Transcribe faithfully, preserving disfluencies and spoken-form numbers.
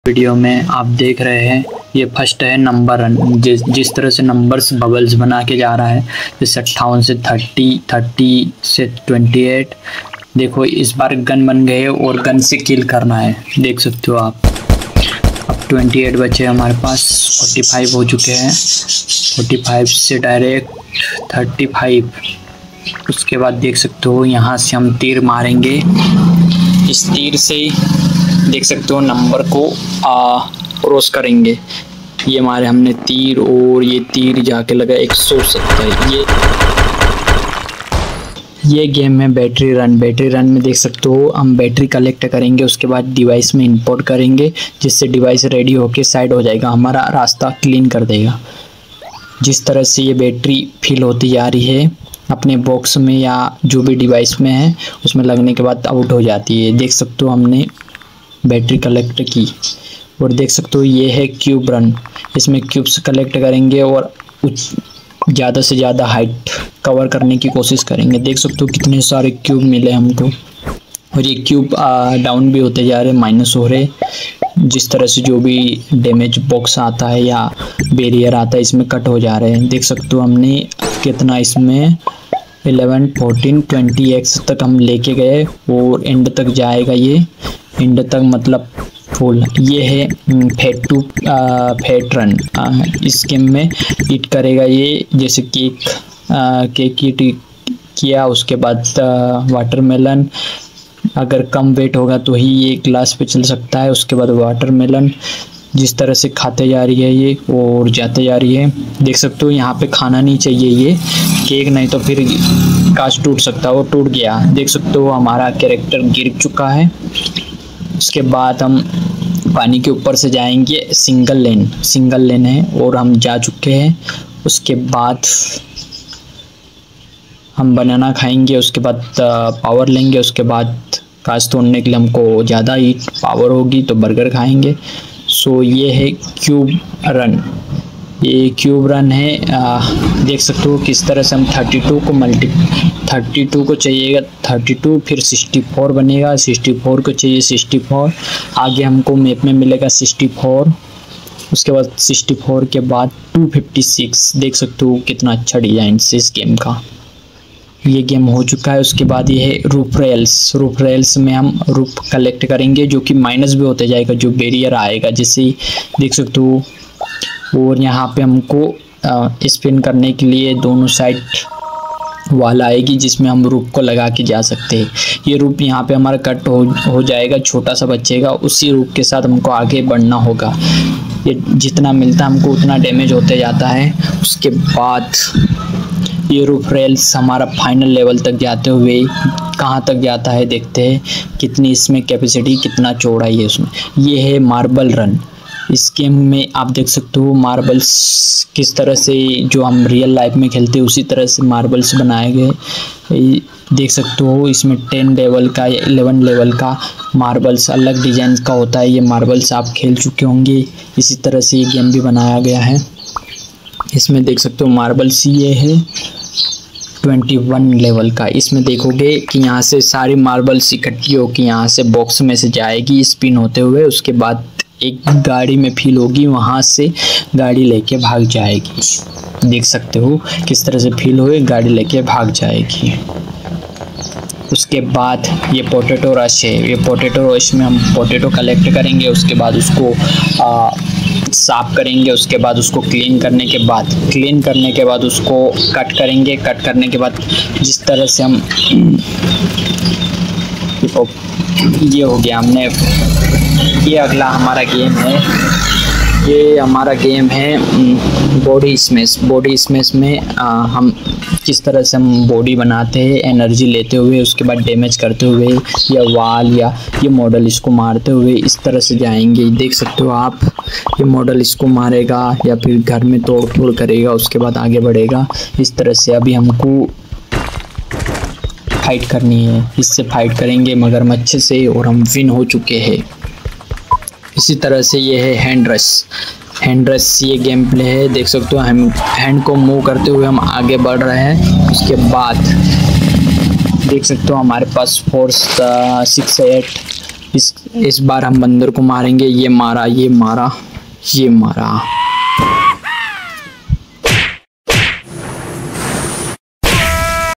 Video में आप देख रहे हैं ये फर्स्ट है नंबर रन। जिस जिस तरह से नंबर्स बबल्स बना के जा रहा है, जैसे अट्ठावन से थर्टी, थर्टी से ट्वेंटी एट। देखो इस बार गन बन गए और गन से किल करना है, देख सकते हो आप। अब ट्वेंटी एट बचे हमारे पास, फोर्टी फाइव हो चुके हैं। फोर्टी फाइव से डायरेक्ट थर्टी फाइव। उसके बाद देख सकते हो यहाँ से हम तीर मारेंगे। इस तीर से देख सकते हो नंबर को क्रॉस करेंगे। ये मारे हमने तीर और ये तीर जाके लगा एक सौ सत्तर। ये ये गेम में बैटरी रन। बैटरी रन में देख सकते हो हम बैटरी कलेक्ट करेंगे, उसके बाद डिवाइस में इंपोर्ट करेंगे, जिससे डिवाइस रेडी होके साइड हो जाएगा, हमारा रास्ता क्लीन कर देगा। जिस तरह से ये बैटरी फिल होती जा रही है अपने बॉक्स में या जो भी डिवाइस में है उसमें लगने के बाद आउट हो जाती है। देख सकते हो हमने बैटरी कलेक्ट की। और देख सकते हो ये है क्यूब रन। इसमें क्यूब्स कलेक्ट करेंगे और ज़्यादा से ज़्यादा हाइट कवर करने की कोशिश करेंगे। देख सकते हो कितने सारे क्यूब मिले हमको। और ये क्यूब डाउन भी होते जा रहे, माइनस हो रहे। जिस तरह से जो भी डैमेज बॉक्स आता है या बैरियर आता है इसमें कट हो जा रहे हैं। देख सकते हो हमने कितना इसमें इलेवन, फोर्टीन, ट्वेंटी एक्स तक हम लेके गए और एंड तक जाएगा। ये एंड तक मतलब फुल। ये है फेट टू फेट रन। इस गेम में ईट करेगा ये, जैसे केक केक ईट किया, उसके बाद वाटरमेलन। अगर कम वेट होगा तो ही ये ग्लास पे चल सकता है। उसके बाद वाटरमेलन जिस तरह से खाते जा रही है ये और जाते जा रही है। देख सकते हो यहाँ पे खाना नहीं चाहिए ये केक, नहीं तो फिर कांच टूट सकता है। वो टूट गया। देख सकते हो हमारा कैरेक्टर गिर चुका है। उसके बाद हम पानी के ऊपर से जाएंगे। सिंगल लेन सिंगल लेन है और हम जा चुके हैं। उसके बाद हम बनाना खाएंगे, उसके बाद पावर लेंगे। उसके बाद कांच तोड़ने के लिए हमको ज़्यादा ही पावर होगी तो बर्गर खाएंगे। सो ये है क्यूब रन। ये क्यूब रन है। आ, देख सकते हो किस तरह से हम थर्टी टू को मल्टी थर्टी टू को चाहिएगा थर्टी टू, फिर सिक्सटी फोर बनेगा, सिक्सटी फोर को चाहिए सिक्सटी फोर। आगे हमको मैप में मिलेगा सिक्सटी फोर। उसके बाद सिक्सटी फोर के बाद टू फिफ्टी सिक्स। देख सकते हो कितना अच्छा डिज़ाइन से इस गेम का। ये गेम हो चुका है। उसके बाद ये है रूफ रेल्स। रूफ रेल्स में हम रूफ कलेक्ट करेंगे, जो कि माइनस भी होते जाएगा जो बैरियर आएगा, जैसे देख सकते हो। और यहाँ पे हमको स्पिन करने के लिए दोनों साइड वाल आएगी, जिसमें हम रूफ को लगा के जा सकते हैं। ये रूफ यहाँ पे हमारा कट हो हो जाएगा, छोटा सा बचेगा। उसी रूफ के साथ हमको आगे बढ़ना होगा। ये जितना मिलता है हमको उतना डैमेज होते जाता है। उसके बाद ये रूफ रेल्स हमारा फाइनल लेवल तक जाते हुए कहाँ तक जाता है देखते हैं। कितनी इसमें कैपेसिटी, कितना चौड़ाई है उसमें। ये है मार्बल रन। इस गेम में आप देख सकते हो मार्बल्स किस तरह से जो हम रियल लाइफ में खेलते हैं उसी तरह से मार्बल्स बनाए गए। देख सकते हो इसमें टेन लेवल का या इलेवन लेवल का मार्बल्स अलग डिजाइन का होता है। ये मार्बल्स आप खेल चुके होंगे। इसी तरह से ये गेम भी बनाया गया है। इसमें देख सकते हो मार्बल्स ये है ट्वेंटी वन लेवल का। इसमें देखोगे कि यहाँ से सारी मार्बल्स इकट्ठी होकर यहाँ से बॉक्स में से जाएगी स्पिन होते हुए। उसके बाद एक गाड़ी में फील होगी, वहाँ से गाड़ी लेके भाग जाएगी। देख सकते हो किस तरह से फील हुए, गाड़ी लेके भाग जाएगी। उसके बाद ये पोटैटो रश है। ये पोटैटो रश में हम पोटैटो कलेक्ट करेंगे, उसके बाद उसको आ, साफ करेंगे। उसके बाद उसको क्लीन करने के बाद क्लीन करने के बाद उसको कट करेंगे। कट करने के बाद जिस तरह से हम ये हो गया हमने। ये अगला हमारा गेम है। ये हमारा गेम है बॉडी स्मैश। बॉडी स्मैश में आ, हम किस तरह से हम बॉडी बनाते हैं एनर्जी लेते हुए, उसके बाद डैमेज करते हुए या वाल या ये मॉडल इसको मारते हुए इस तरह से जाएंगे। देख सकते हो आप, ये मॉडल इसको मारेगा या फिर घर में तोड़ फोड़ करेगा, उसके बाद आगे बढ़ेगा इस तरह से। अभी हमको फाइट करनी है, इससे फाइट करेंगे मगरमच्छ से और हम विन हो चुके हैं। इसी तरह से ये है हैंड रश। हैंड रश ये गेम प्ले है। देख सकते हो हम हैंड को मूव करते हुए हम आगे बढ़ रहे हैं। उसके बाद देख सकते हो हमारे पास फोर्स सिक्स एट इस इस बार हम बंदर को मारेंगे। ये मारा, ये मारा, ये मारा।